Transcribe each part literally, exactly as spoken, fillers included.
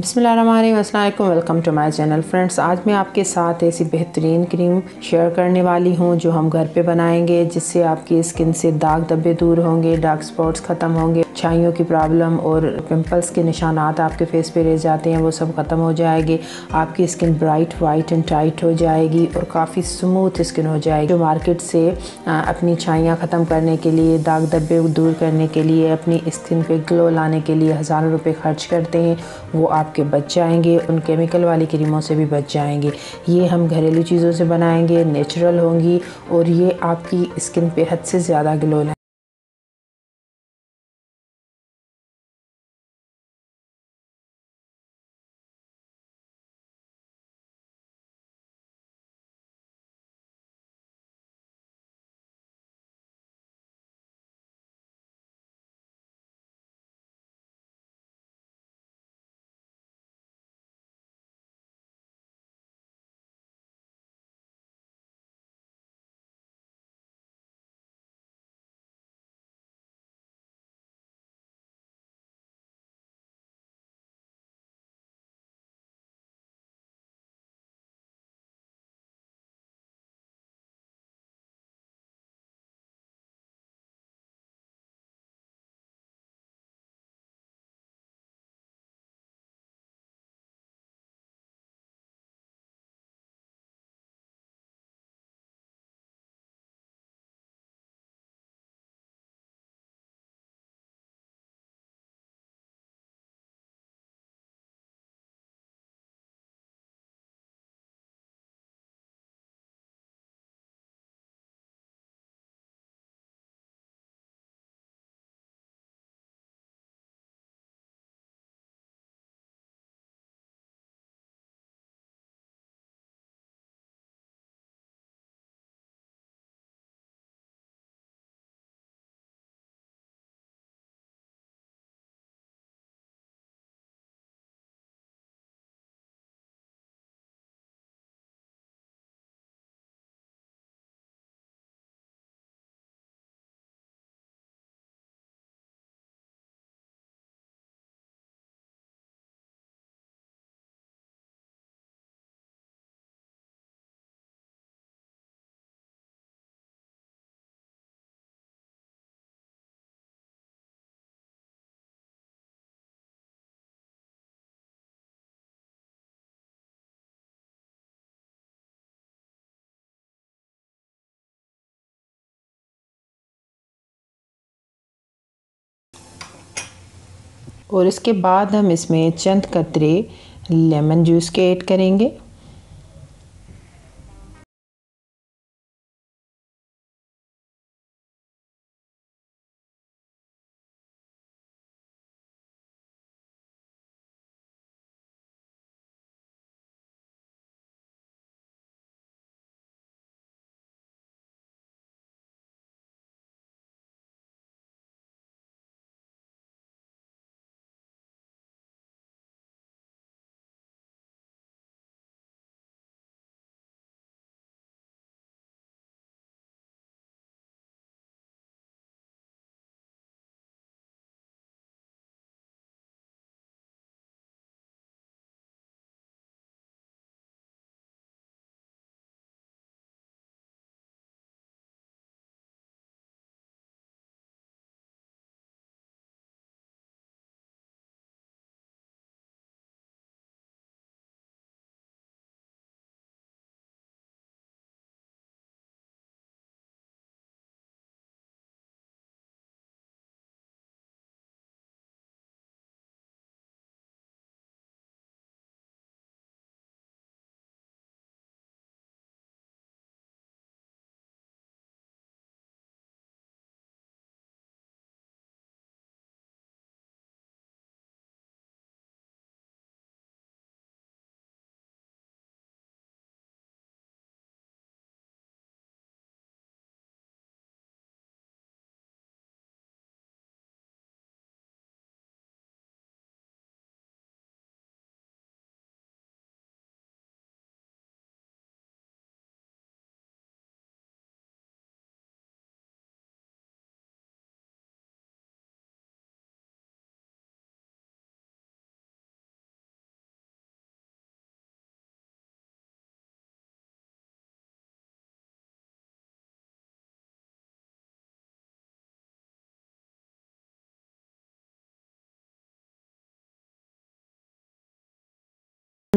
बिस्मिल्लाहिर्रहमानिर्रहीम, अस्सलाम वालेकुम, welcome to my channel. Friends, आज मैं आपके साथ ऐसी बेहतरीन क्रीम शेयर करने वाली हूं जो हम घर पे बनाएंगे, जिससे आपकी स्किन से दाग धब्बे दूर होंगे, डार्क स्पॉट्स ख़त्म होंगे, छाइयों की प्रॉब्लम और पिंपल्स के निशानात आपके फेस पे रह जाते हैं वो सब ख़त्म हो जाएंगे। आपकी skin bright white and tight हो जाएगी और काफ़ी स्मूथ स्किन हो जाएगी। जो मार्केट से अपनी छाइयाँ ख़त्म करने के लिए, दाग धब्बे दूर करने के लिए, अपनी स्किन पे ग्लो लाने के लिए हज़ारों रुपये खर्च करते हैं, वो आपके बच जाएंगे। उन केमिकल वाली क्रीमों से भी बच जाएंगे। ये हम घरेलू चीज़ों से बनाएंगे, नेचुरल होंगी और ये आपकी स्किन पे हद से ज़्यादा ग्लो लाएंगे। और इसके बाद हम इसमें चंद कतरे लेमन जूस के ऐड करेंगे।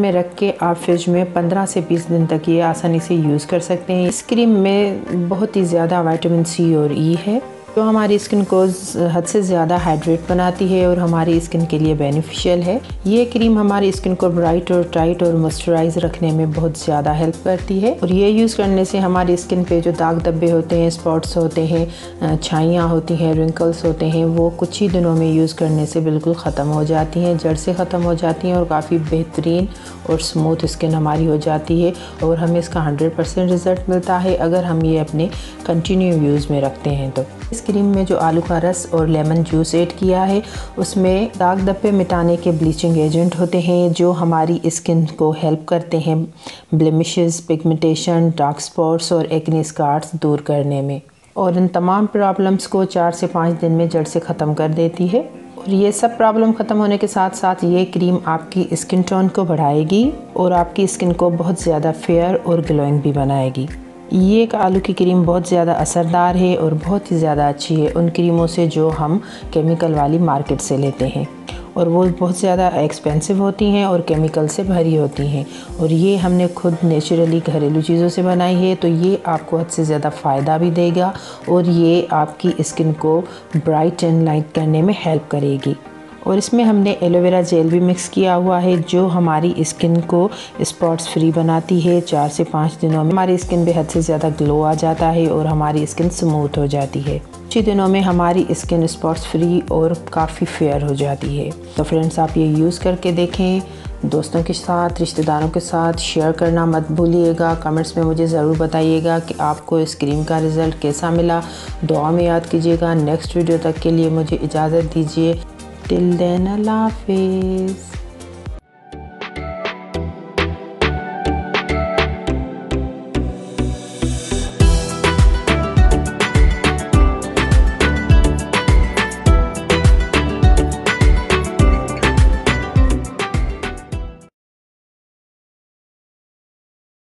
में रख के आप फ्रिज में पंद्रह से बीस दिन तक ये आसानी से यूज़ कर सकते हैं। इस क्रीम में बहुत ही ज़्यादा विटामिन सी और ई है जो हमारी स्किन को हद से ज़्यादा हाइड्रेट बनाती है और हमारी स्किन के लिए बेनिफिशियल है। ये क्रीम हमारी स्किन को ब्राइट और टाइट और मॉइस्चराइज रखने में बहुत ज़्यादा हेल्प करती है और ये यूज़ करने से हमारी स्किन पे जो दाग धब्बे होते हैं, स्पॉट्स होते हैं, छाइयाँ होती हैं, रिंकल्स होते हैं, वो कुछ ही दिनों में यूज़ करने से बिल्कुल ख़त्म हो जाती हैं, जड़ से ख़त्म हो जाती हैं और काफ़ी बेहतरीन और स्मूथ स्किन हमारी हो जाती है और हमें इसका हंड्रेड परसेंट रिज़ल्ट मिलता है अगर हम ये अपने कंटिन्यू यूज़ में रखते हैं। तो इस क्रीम में जो आलू का रस और लेमन जूस ऐड किया है उसमें दाग धब्बे मिटाने के ब्लीचिंग एजेंट होते हैं जो हमारी स्किन को हेल्प करते हैं ब्लेमिशेस, पिगमेंटेशन, डार्क स्पॉट्स और एक्ने स्कार्स दूर करने में और इन तमाम प्रॉब्लम्स को चार से पाँच दिन में जड़ से ख़त्म कर देती है। और ये सब प्रॉब्लम ख़त्म होने के साथ साथ ये क्रीम आपकी स्किन टोन को बढ़ाएगी और आपकी स्किन को बहुत ज़्यादा फेयर और ग्लोइंग भी बनाएगी। ये एक आलू की क्रीम बहुत ज़्यादा असरदार है और बहुत ही ज़्यादा अच्छी है उन क्रीमों से जो हम केमिकल वाली मार्केट से लेते हैं और वो बहुत ज़्यादा एक्सपेंसिव होती हैं और केमिकल से भरी होती हैं और ये हमने खुद नेचुरली घरेलू चीज़ों से बनाई है तो ये आपको हद से ज़्यादा फ़ायदा भी देगा और ये आपकी स्किन को ब्राइट एंड लाइट करने में हेल्प करेगी। और इसमें हमने एलोवेरा जेल भी मिक्स किया हुआ है जो हमारी स्किन को स्पॉट्स फ्री बनाती है। चार से पाँच दिनों में हमारी स्किन पे हद से ज़्यादा ग्लो आ जाता है और हमारी स्किन स्मूथ हो जाती है। कुछ ही दिनों में हमारी स्किन स्पॉट्स फ्री और काफ़ी फेयर हो जाती है। तो फ्रेंड्स, आप ये यूज़ करके देखें, दोस्तों के साथ, रिश्तेदारों के साथ शेयर करना मत भूलिएगा। कमेंट्स में मुझे ज़रूर बताइएगा कि आपको इस क्रीम का रिज़ल्ट कैसा मिला। दुआ में याद कीजिएगा। नेक्स्ट वीडियो तक के लिए मुझे इजाज़त दीजिए। टिल देन अल्लाह हाफिज़।